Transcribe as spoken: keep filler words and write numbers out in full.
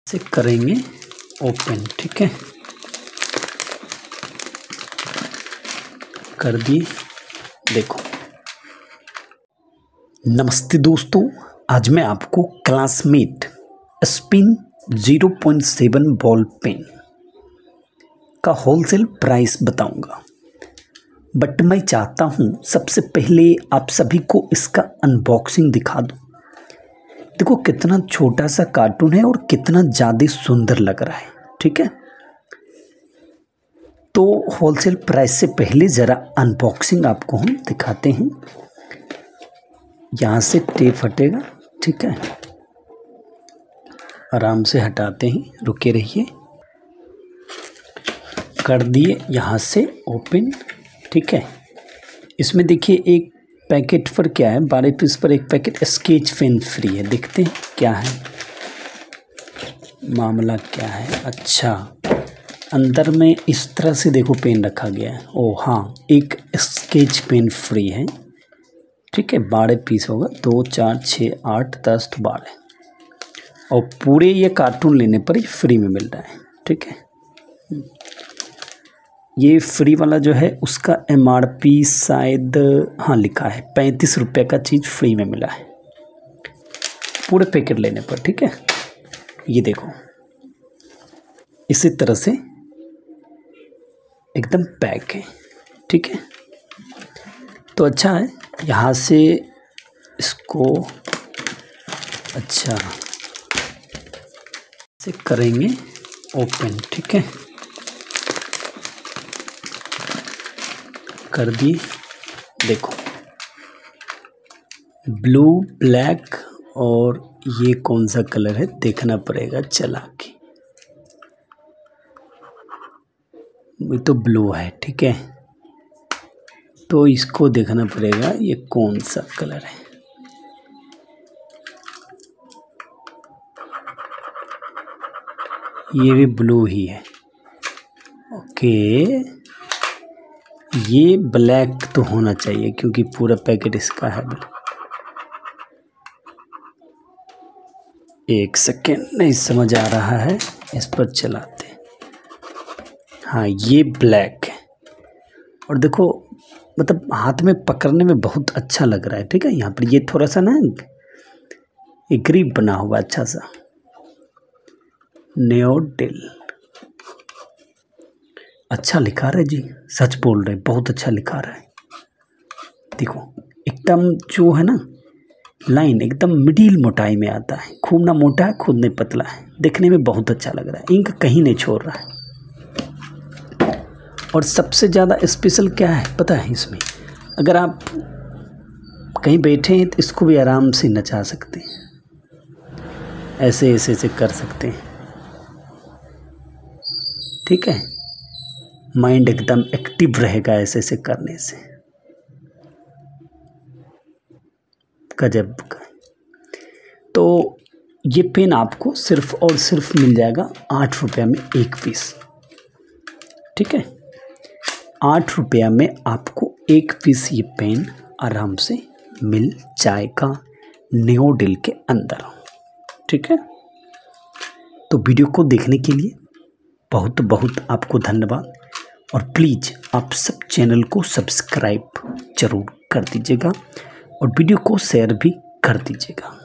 से करेंगे ओपन। ठीक है, कर दिए। देखो, नमस्ते दोस्तों, आज मैं आपको Classmate spin zero point seven ball pen का होलसेल प्राइस बताऊंगा। बट मैं चाहता हूं सबसे पहले आप सभी को इसका अनबॉक्सिंग दिखा दूं। देखो कितना छोटा सा कार्टून है और कितना ज़्यादा सुंदर लग रहा है। ठीक है, तो होलसेल प्राइस से पहले ज़रा अनबॉक्सिंग आपको हम दिखाते हैं। यहाँ से टेप हटेगा। ठीक है, आराम से हटाते हैं, रुके रहिए। कर दिए यहाँ से ओपन। ठीक है, इसमें देखिए एक पैकेट पर क्या है, बारह पीस पर एक पैकेट स्केच पेन फ्री है। देखते हैं क्या है मामला, क्या है। अच्छा, अंदर में इस तरह से देखो पेन रखा गया है। ओ हाँ, एक स्केच पेन फ्री है। ठीक है, बारह पीस होगा, दो चार छः आठ दस तो बारह, और पूरे ये कार्टून लेने पर ही फ्री में मिल रहा है। ठीक है, ये फ्री वाला जो है उसका एम आर पी शायद हाँ लिखा है पैंतीस रुपये का चीज़ फ्री में मिला है पूरे पैकेट लेने पर। ठीक है, ये देखो इसी तरह से एकदम पैक है। ठीक है, तो अच्छा है। यहाँ से इसको अच्छा से करेंगे ओपन। ठीक है, कर दी। देखो ब्लू ब्लैक और ये कौन सा कलर है देखना पड़ेगा चला के। ये तो ब्लू है। ठीक है, तो इसको देखना पड़ेगा ये कौन सा कलर है। ये भी ब्लू ही है। ओके, ये ब्लैक तो होना चाहिए क्योंकि पूरा पैकेट इसका है। एक सेकेंड, नहीं समझ आ रहा है, इस पर चलाते। हाँ, ये ब्लैक है और देखो मतलब हाथ में पकड़ने में बहुत अच्छा लग रहा है। ठीक है, यहाँ पर ये थोड़ा सा ना ये ग्रिप बना हुआ अच्छा सा। नेओडिल अच्छा लिखा रहा है जी, सच बोल रहे, बहुत अच्छा लिखा रहा है। देखो एकदम जो है ना लाइन एकदम मिडिल मोटाई में आता है, खूब ना मोटा है खूब नहीं पतला है, देखने में बहुत अच्छा लग रहा है। इंक कहीं नहीं छोड़ रहा है। और सबसे ज़्यादा स्पेशल क्या है पता है इसमें, अगर आप कहीं बैठे हैं तो इसको भी आराम से नचा सकते हैं, ऐसे ऐसे ऐसे कर सकते हैं। ठीक है, माइंड एकदम एक्टिव रहेगा ऐसे ऐसे करने से। गजब का। तो ये पेन आपको सिर्फ और सिर्फ मिल जाएगा आठ रुपया में एक पीस। ठीक है, आठ रुपया में आपको एक पीस ये पेन आराम से मिल जाएगा नेओडिल के अंदर। ठीक है, तो वीडियो को देखने के लिए बहुत बहुत आपको धन्यवाद। और प्लीज़ आप सब चैनल को सब्सक्राइब जरूर कर दीजिएगा और वीडियो को शेयर भी कर दीजिएगा।